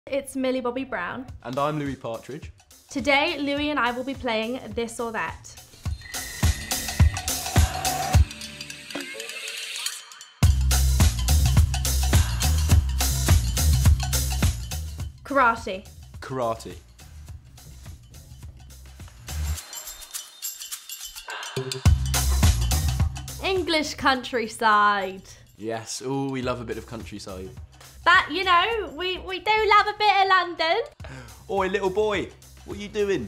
It's Millie Bobby Brown. And I'm Louis Partridge. Today, Louis and I will be playing This or That. Karate. Karate. English countryside. Yes, oh, we love a bit of countryside. That, you know, we do love a bit of London. Oi, little boy, what are you doing?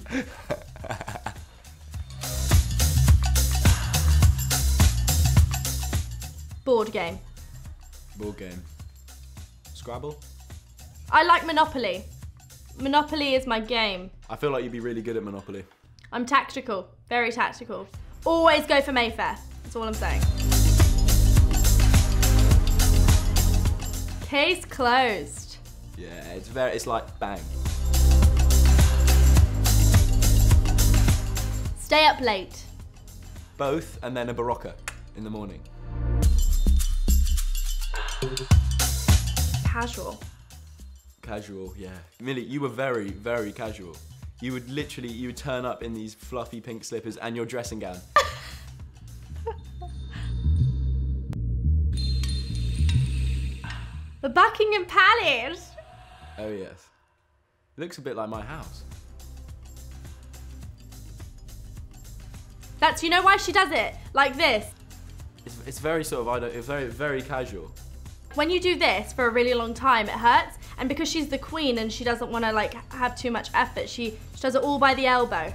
Board game. Board game. Scrabble? I like Monopoly. Monopoly is my game. I feel like you'd be really good at Monopoly. I'm tactical, very tactical. Always go for Mayfair, that's all I'm saying. Case closed. Yeah, it's like bang. Stay up late. Both, and then a barocca in the morning. Casual. Casual, yeah. Millie, you were very, very casual. You would turn up in these fluffy pink slippers and your dressing gown. The Buckingham Palace. Oh yes. It looks a bit like my house. You know why she does it? Like this. It's very sort of, it's very, very casual. When you do this for a really long time, it hurts. And because she's the queen and she doesn't want to like have too much effort, she does it all by the elbow.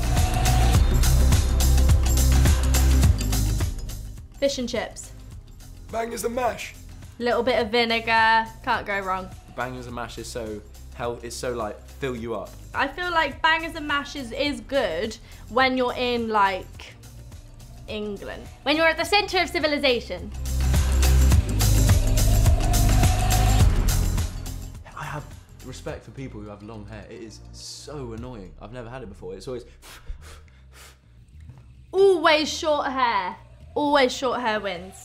Fish and chips. Bangers and mash. Little bit of vinegar, can't go wrong. Bangers and mash is so like fill you up. I feel like bangers and mash is good when you're in like England. When you're at the center of civilization. I have respect for people who have long hair. It is so annoying. I've never had it before. It's always... Always short hair. Always short hair wins.